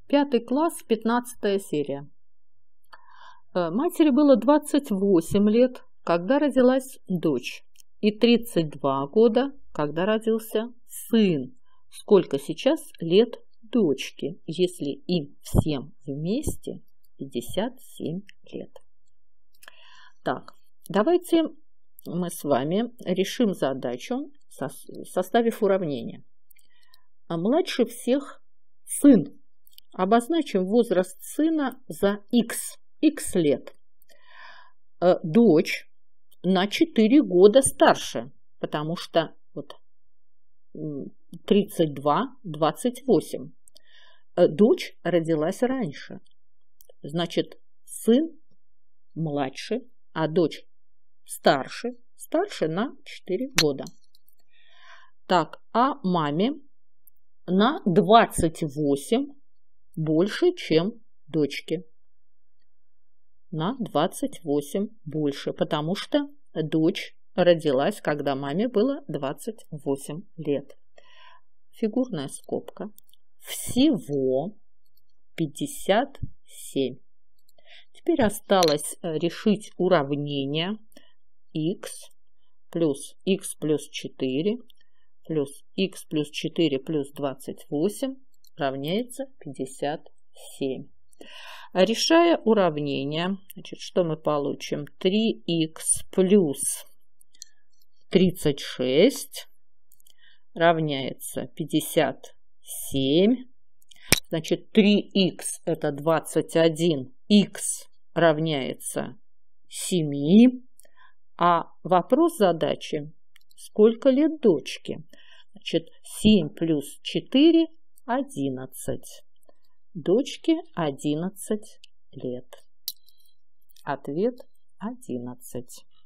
5 класс, 15 серия. Матери было 28 лет, когда родилась дочь, и 32 года, когда родился сын. Сколько сейчас лет дочке, если им всем вместе 57 лет? Так, давайте мы с вами решим задачу, составив уравнение. Младше всех сын. Обозначим возраст сына за x лет. Дочь на 4 года старше, потому что вот 32, 28. Дочь родилась раньше. Значит, сын младше, а дочь старше на 4 года. Так, а маме на 28 больше, чем дочке. На 28 больше, потому что дочь родилась, когда маме было 28 лет. Фигурная скобка. Всего 57. Теперь осталось решить уравнение x плюс 4 плюс x плюс 4 плюс 28 равняется 57. Решая уравнение, значит, что мы получим? 3х плюс 36 равняется 57. Значит, 3х это 21, х равняется 7. А вопрос задачи: сколько лет дочке? Значит, 7 плюс 4 – 11. Дочке 11 лет. Ответ 11.